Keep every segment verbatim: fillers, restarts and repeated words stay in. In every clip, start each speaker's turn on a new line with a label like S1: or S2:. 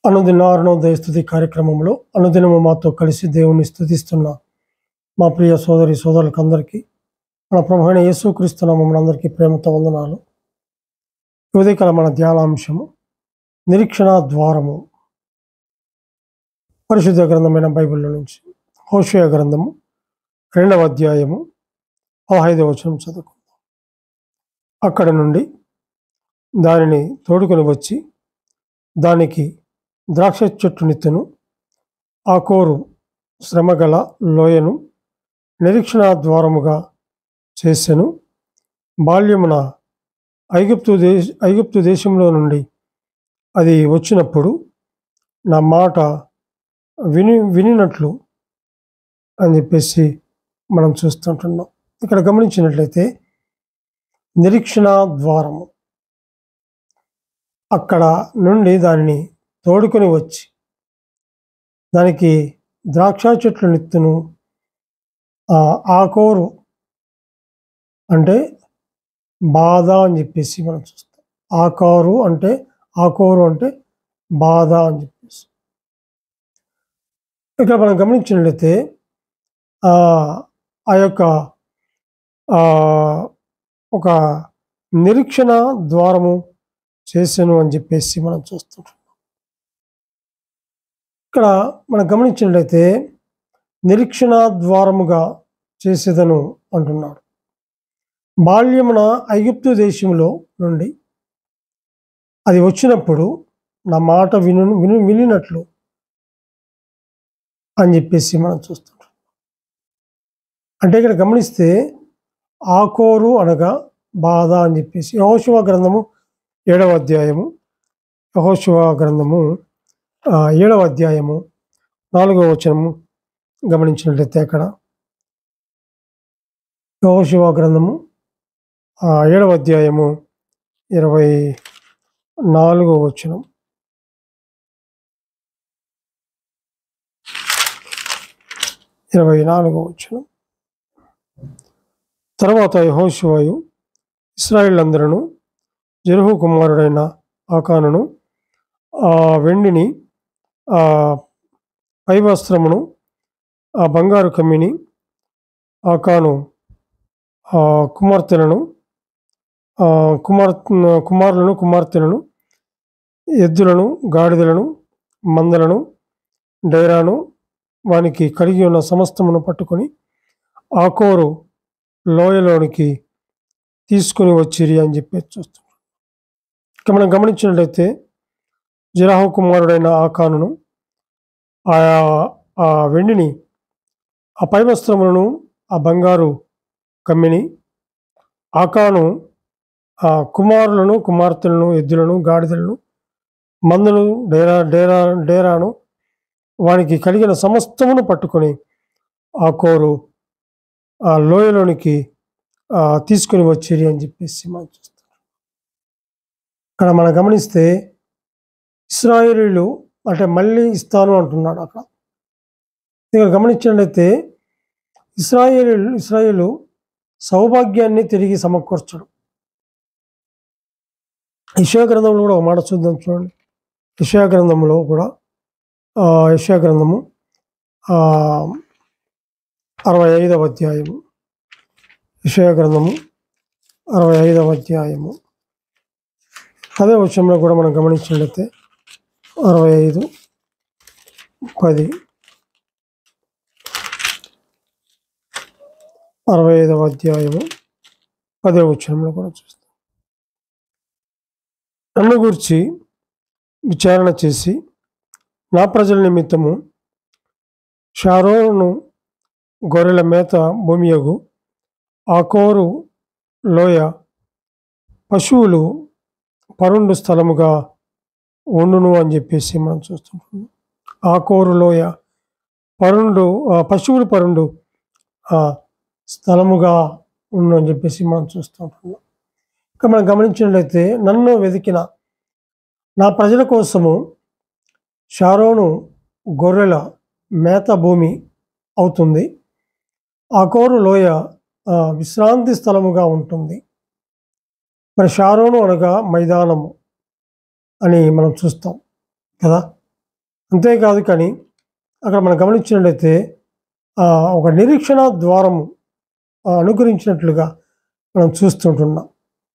S1: అనుదిన అరుణోదయ స్తుతి కార్యక్రమంలో అనుదినము మాతో కలిసి దేవుని స్తుతిస్తున్న మా ప్రియ సోదరి సోదరులకు అందరికీ మన ప్రభు అయిన యేసుక్రీస్తు నామమున అందరికీ ప్రేమతో వందనాలు. ఉదయకాల మన ధ్యానాంశము నిరీక్షణ ద్వారము. పరిశుద్ధ గ్రంథమైన బైబిల్లో నుంచి హోషేయ గ్రంథము రెండవ అధ్యాయము పదహైదవ వచనం చదువుకుందాం. అక్కడ నుండి దానిని తోడుకొని వచ్చి దానికి ద్రాక్ష చెట్టు నిత్తును ఆ కోరు శ్రమగల లోయను నిరీక్షణ ద్వారముగా చేసెను. బాల్యమున ఐగుప్తు దేశ ఐగుప్తు దేశంలో నుండి అది వచ్చినప్పుడు నా మాట విని వినినట్లు అని చెప్పేసి మనం చూస్తుంటున్నాం. ఇక్కడ గమనించినట్లయితే నిరీక్షణ ద్వారము, అక్కడ నుండి దానిని తోడుకొని వచ్చి దానికి ద్రాక్ష చెట్లు నిత్తును ఆకోరు అంటే బాధ అని చెప్పేసి మనం చూస్తాం. ఆకారు అంటే ఆకోరు అంటే బాధ అని చెప్పేసి ఇక్కడ మనం గమనించినట్లయితే ఆ యొక్క ఒక నిరీక్షణ ద్వారము చేసాను అని చెప్పేసి మనం చూస్తుంటాం. ఇక్కడ మనం గమనించినట్లయితే నిరీక్షణ ద్వారముగా చేసేదను అంటున్నాడు. బాల్యమున ఐగుప్తు దేశంలో నుండి అది వచ్చినప్పుడు నా మాట విను విను వినినట్లు అని చెప్పేసి మనం చూస్తుంటాం. అంటే ఇక్కడ గమనిస్తే ఆకోరు అనగా బాధ అని చెప్పేసి యెహోషువ గ్రంథము ఏడవ అధ్యాయము యెహోషువ గ్రంథము ఏడవ అధ్యాయము నాలుగవ వచనము గమనించినట్లయితే అక్కడ యెహోషువ గ్రంథము ఏడవ అధ్యాయము ఇరవై నాలుగవ వచనం ఇరవై నాలుగవ వచనం తర్వాత యెహోషువయు ఇశ్రాయేలులందరూ జెరహు కుమారుడైన ఆకానును ఆ వెండిని ఆ పై వస్త్రమును ఆ బంగారు కమ్మిని ఆకాను ఆ కుమార్తెలను ఆ కుమార్ కుమారులను కుమార్తెలను ఎద్దులను గాడిదలను మందలను డైరాను వానికి కలిగి ఉన్న సమస్తమును పట్టుకొని ఆకోరు లోయలోనికి తీసుకుని వచ్చిరి అని చెప్పి చూస్తున్నాం. ఇక మనం గమనించినట్లయితే జెరహు కుమారుడైన ఆకానును ఆయా ఆ వెండిని ఆ పై వస్త్రములను ఆ బంగారు కమ్మిని ఆకాను ఆ కుమారులను కుమార్తెలను ఎద్దులను గాడిదలను మందును డేరా డేరా డేరాను వానికి కలిగిన సమస్తమును పట్టుకొని ఆ కోరు ఆ లోయలోనికి తీసుకుని వచ్చిరి అని చెప్పేసి మనం చూస్తాం. ఇక్కడ మనం గమనిస్తే ఇశ్రాయేలీయులు అంటే మళ్ళీ ఇస్తాను అంటున్నాడు. అక్కడ ఇక్కడ గమనించినట్లయితే ఇశ్రాయేలీయులు ఇశ్రాయేలు సౌభాగ్యాన్ని తిరిగి సమకూర్చడం. యెషయా గ్రంథంలో కూడా ఒక మాట చూద్దాం చూడండి. యెషయా గ్రంథంలో కూడా యెషయా గ్రంథము అరవై ఐదవ అధ్యాయము యెషయా గ్రంథము అరవై ఐదవ అధ్యాయము అదే వచనంలో కూడా మనం గమనించినట్లయితే అరవై ఐదు పది అరవై ఐదవ అధ్యాయము పదే వచనంలో కూడా చూస్తాం. నన్ను గురించి విచారణ చేసి నా ప్రజల నిమిత్తము షారోను గొర్రెల మేత భూమియగు ఆకోరు లోయ పశువులు పరుండు స్థలముగా ఉండును అని చెప్పేసి మనం చూస్తుంటున్నాం. ఆకోరు లోయ పరుండు పశువులు పరుండు స్థలముగా ఉండు అని చెప్పేసి మనం చూస్తుంటున్నాం. ఇక మనం గమనించినట్లయితే నన్ను వెతికిన నా ప్రజల కోసము షారోను గొర్రెల మేత భూమి అవుతుంది. ఆకోరు లోయ విశ్రాంతి స్థలముగా ఉంటుంది. మరి షారోను అనగా మైదానము అని మనం చూస్తాం కదా. అంతేకాదు కానీ అక్కడ మనం గమనించినట్లయితే ఒక నిరీక్షణ ద్వారము అనుగ్రహించినట్లుగా మనం చూస్తుంటున్నాం.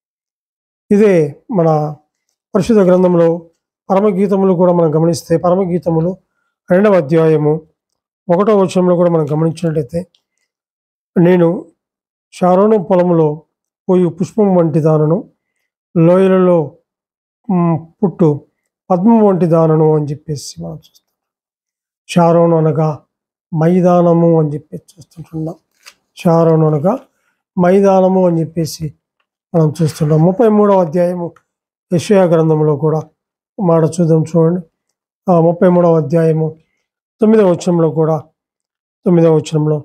S1: ఇదే మన పరిశుద్ధ గ్రంథంలో పరమగీతములు కూడా మనం గమనిస్తే పరమగీతములు రెండవ అధ్యాయము ఒకటో వచనంలో కూడా మనం గమనించినట్లయితే, నేను షారోను పొలములో పోయి పుష్పం వంటి దానను, లోయలలో పుట్టు పద్మం వంటి దానను అని చెప్పేసి మనం చూస్తాం. షారోను అనగా మైదానము అని చెప్పేసి చూస్తుంటున్నాం. షారోను అనగా మైదానము అని చెప్పేసి మనం చూస్తుంటాం. ముప్పై మూడవ అధ్యాయము యెషయా గ్రంథంలో కూడా మాట చూద్దాం. చూడండి, ఆ ముప్పై మూడవ అధ్యాయము తొమ్మిదవ వచనంలో కూడా తొమ్మిదవ వచనంలో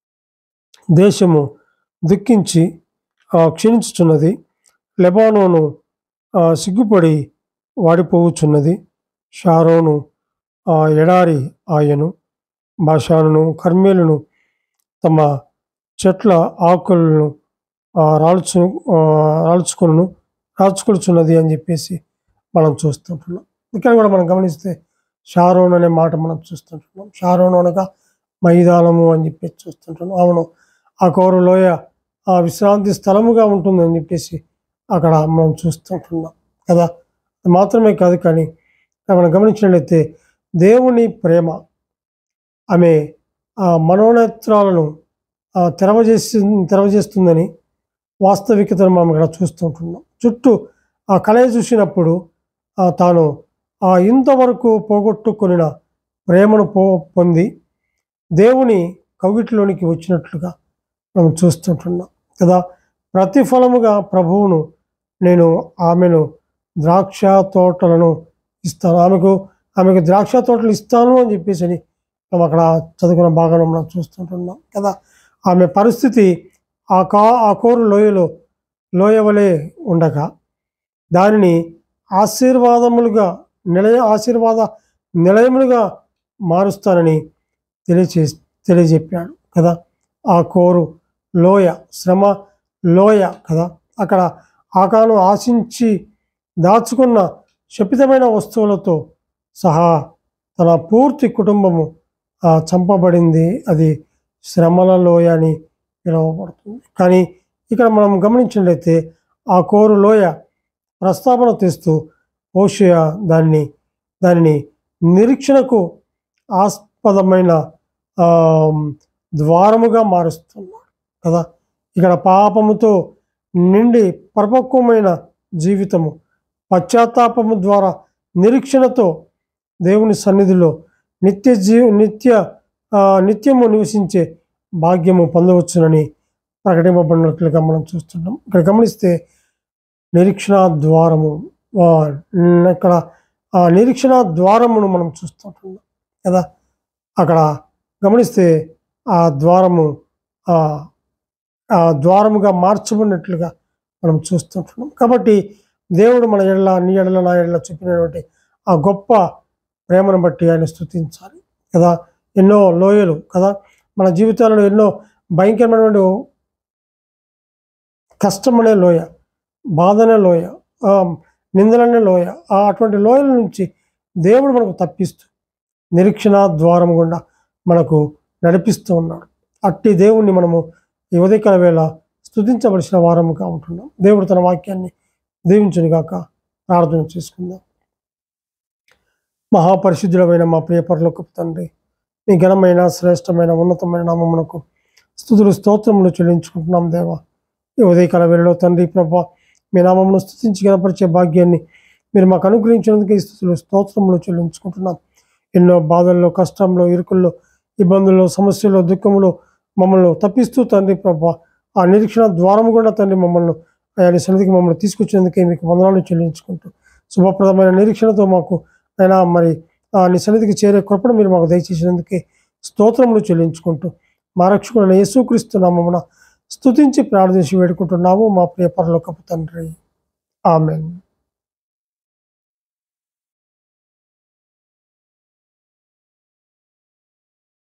S1: దేశము దుఃఖించి క్షీణించుచున్నది, లెబానోను సిగ్గుపడి వాడిపోవచ్చున్నది, షారోను ఎడారి ఆయను, బాషానును కర్మేలును తమ చెట్ల ఆకులను రాల్చు రాల్చుకును రాల్చుకొలుచున్నది అని చెప్పేసి మనం చూస్తుంటున్నాం. ఇక్కడ కూడా మనం గమనిస్తే షారోను అనే మాట మనం చూస్తుంటున్నాం. షారోను అనగా మైదానము అని చెప్పేసి చూస్తుంటున్నాం. అవును, ఆ కోరు లోయ ఆ విశ్రాంతి స్థలముగా ఉంటుందని చెప్పేసి అక్కడ మనం చూస్తుంటున్నాం కదా. మాత్రమే కాదు కానీ మనం గమనించినట్లయితే దేవుని ప్రేమ ఆమె ఆ మనోనేత్రాలను తెరవజేసి తెరవజేస్తుందని వాస్తవికతను మనం ఇక్కడ చూస్తుంటున్నాం. చుట్టూ ఆ కళ చూసినప్పుడు తాను ఆ ఇంతవరకు పోగొట్టుకొనిన ప్రేమను పో పొంది దేవుని కౌగిట్లోనికి వచ్చినట్లుగా మనం చూస్తుంటున్నాం కదా. ప్రతిఫలముగా ప్రభువును నేను ఆమెను ద్రాక్ష తోటలను ఇస్తాను, ఆమెకు ఆమెకు ద్రాక్ష తోటలు ఇస్తాను అని చెప్పేసి అని మనం అక్కడ చదువుకున్న భాగంలో మనం చూస్తుంటున్నాం కదా. ఆమె పరిస్థితి ఆ కా ఆ కోరు లోయలో లోయవలే ఉండగా దానిని ఆశీర్వాదములుగా నిలయ ఆశీర్వాద నిలయములుగా మారుస్తానని తెలియచే తెలియజెప్పాడు కదా. ఆ కోరు లోయ శ్రమ లోయ కదా. అక్కడ ఆకాను ఆశించి దాచుకున్న శపితమైన వస్తువులతో సహా తన పూర్తి కుటుంబము చంపబడింది. అది శ్రమల లోయ అని పిలువబడుతుంది. కానీ ఇక్కడ మనం గమనించినట్లయితే ఆ కోరు లోయ ప్రస్తావన తెస్తూ హోషేయ దాన్ని దానిని నిరీక్షణకు ఆస్పదమైన ద్వారముగా మారుస్తున్నాడు కదా. ఇక్కడ పాపముతో నిండి పరిపక్వమైన జీవితము, పశ్చాత్తాపము ద్వారా నిరీక్షణతో దేవుని సన్నిధిలో నిత్య జీ నిత్య నిత్యము నివసించే భాగ్యము పొందవచ్చునని ప్రకటింపబడినట్లుగా మనం చూస్తున్నాం. ఇక్కడ గమనిస్తే నిరీక్షణ ద్వారము, ఇక్కడ ఆ నిరీక్షణ ద్వారమును మనం చూస్తుంటున్నాం కదా. అక్కడ గమనిస్తే ఆ ద్వారము ఆ ద్వారముగా మార్చబడినట్లుగా మనం చూస్తుంటున్నాం. కాబట్టి దేవుడు మన ఎడల నీ ఎడల నా ఎడల చూపినటువంటి ఆ గొప్ప ప్రేమను బట్టి ఆయన స్తుతించాలి కదా. ఎన్నో లోయలు కదా, మన జీవితాలలో ఎన్నో భయంకరమైనటువంటి కష్టమనే లోయ, బాధనే లోయ, నిందలనే లోయ, అటువంటి లోయల నుంచి దేవుడు మనకు తప్పిస్తూ నిరీక్షణ ద్వారం గుండా మనకు నడిపిస్తూ ఉన్నాడు. అట్టి దేవుణ్ణి మనము ఈ ఉదయకాల వేళ స్తుతించవలసిన వారముగా ఉంటున్నాం. దేవుడు తన వాక్యాన్ని దీవించును గాక. ప్రార్థన చేసుకుందాం. మహాపరిశుద్ధుడమైన మా ప్రియ పరలోకపు తండ్రి, మీ ఘనమైన శ్రేష్టమైన ఉన్నతమైన నామమునకు స్తుతులు స్తోత్రములు చెల్లించుకుంటున్నాం దేవా. ఈ ఉదయకాల వేళలో తండ్రి ప్రభా, మీ నామమును స్తుతించి గణపరిచే భాగ్యాన్ని మీరు మాకు అనుగ్రహించినందుకు ఈ స్తుతులు స్తోత్రములు చెల్లించుకుంటున్నాం. ఎన్నో బాధల్లో, కష్టంలో, ఇరుకుల్లో, ఇబ్బందుల్లో, సమస్యల్లో, దుఃఖంలో మమ్మల్ని తప్పిస్తూ తండ్రి ప్రభా ఆ నిరీక్షణ ద్వారము కూడా తండ్రి మమ్మల్ని ఆయన సన్నిధికి మమ్మల్ని తీసుకొచ్చినందుకే మీకు వందనాలు చెల్లించుకుంటూ శుభప్రదమైన నిరీక్షణతో మాకు అయినా మరి ఆ నీ సన్నిధికి చేరే కృపను మీరు మాకు దయచేసినందుకే స్తోత్రములు చెల్లించుకుంటూ మా రక్షకుడైన యేసుక్రీస్తు నామమున స్తుతించి ప్రార్థించి వేడుకుంటున్నాము మా ప్రియ పరలోకపు తండ్రి. ఆమేన్.